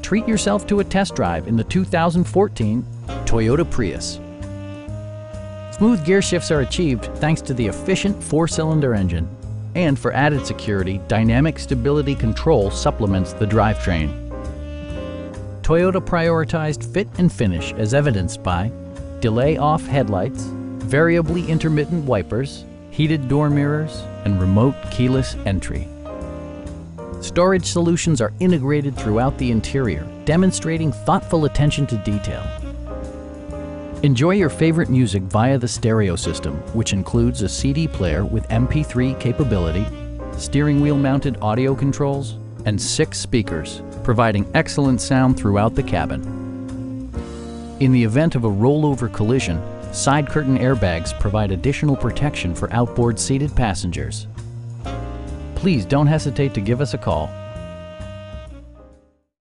treat yourself to a test drive in the 2014 Toyota Prius. Smooth gear shifts are achieved thanks to the efficient 4-cylinder engine. And for added security, dynamic stability control supplements the drivetrain. Toyota prioritized fit and finish as evidenced by delay-off headlights, variably intermittent wipers, heated door mirrors, and remote keyless entry. Storage solutions are integrated throughout the interior, demonstrating thoughtful attention to detail. Enjoy your favorite music via the stereo system, which includes a CD player with MP3 capability, steering wheel mounted audio controls, and 6 speakers, providing excellent sound throughout the cabin. In the event of a rollover collision, side curtain airbags provide additional protection for outboard seated passengers. Please don't hesitate to give us a call.